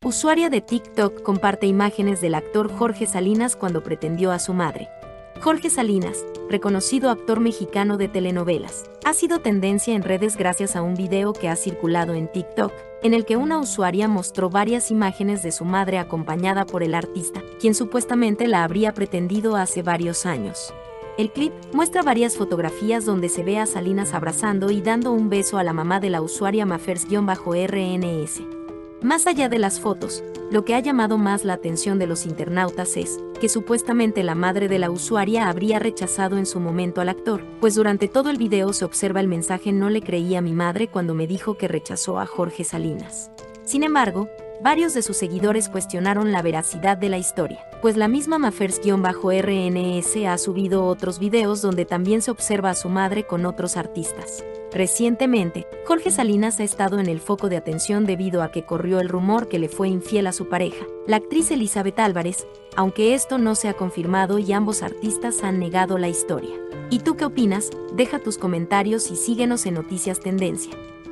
Usuaria de TikTok comparte imágenes del actor Jorge Salinas cuando pretendió a su madre. Jorge Salinas, reconocido actor mexicano de telenovelas, ha sido tendencia en redes gracias a un video que ha circulado en TikTok, en el que una usuaria mostró varias imágenes de su madre acompañada por el artista, quien supuestamente la habría pretendido hace varios años. El clip muestra varias fotografías donde se ve a Salinas abrazando y dando un beso a la mamá de la usuaria Mafers-RNS. Más allá de las fotos, lo que ha llamado más la atención de los internautas es que supuestamente la madre de la usuaria habría rechazado en su momento al actor, pues durante todo el video se observa el mensaje "No le creí a mi madre cuando me dijo que rechazó a Jorge Salinas". Sin embargo, varios de sus seguidores cuestionaron la veracidad de la historia, pues la misma Mafers-RNS ha subido otros videos donde también se observa a su madre con otros artistas. Recientemente, Jorge Salinas ha estado en el foco de atención debido a que corrió el rumor que le fue infiel a su pareja, la actriz Elizabeth Álvarez, aunque esto no se ha confirmado y ambos artistas han negado la historia. ¿Y tú qué opinas? Deja tus comentarios y síguenos en Noticias Tendencia.